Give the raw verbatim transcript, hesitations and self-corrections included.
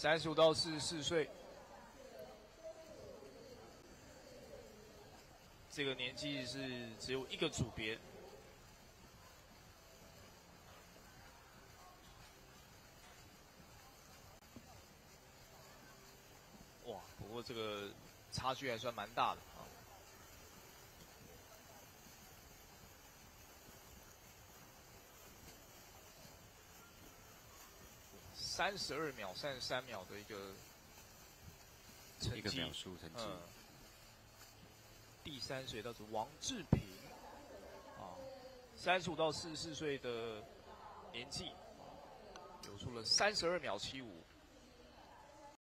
三十五到四十四岁，这个年纪是只有一个组别。哇，不过这个差距还算蛮大的啊。三十二秒、三十三秒的一个成绩， 一个秒数成绩。嗯、 第三水道是王志平，啊，三十五到四十四岁的年纪，游出了三十二秒七五。